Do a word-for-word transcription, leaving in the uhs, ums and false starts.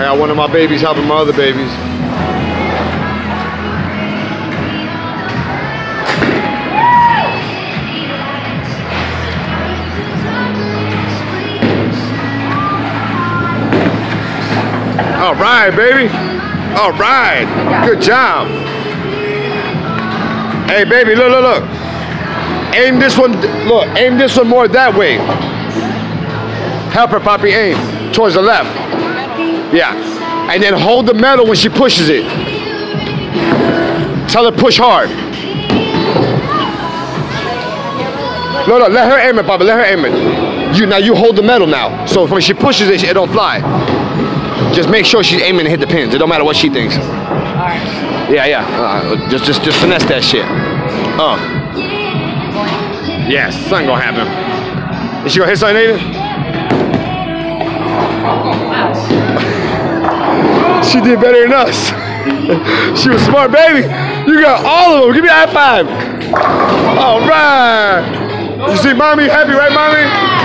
I got one of my babies helping my other babies. All right, baby. All right. Good job. Hey, baby, look, look, look. Aim this one, look, aim this one more that way. Help her, Poppy, aim towards the left. Yeah. And then hold the metal when she pushes it. Tell her push hard. No, no, let her aim it, Poppy, let her aim it. You, now you hold the metal now. So when she pushes it, it don't fly. Just make sure she's aiming to hit the pins. It don't matter what she thinks. All right. Yeah, yeah. Uh, just, just, just finesse that shit. Uh. Yes, something gonna happen. Is she gonna hit something, Aiden? She did better than us. She was smart, baby. You got all of them. Give me a high five. All right. You see, mommy happy, right, mommy?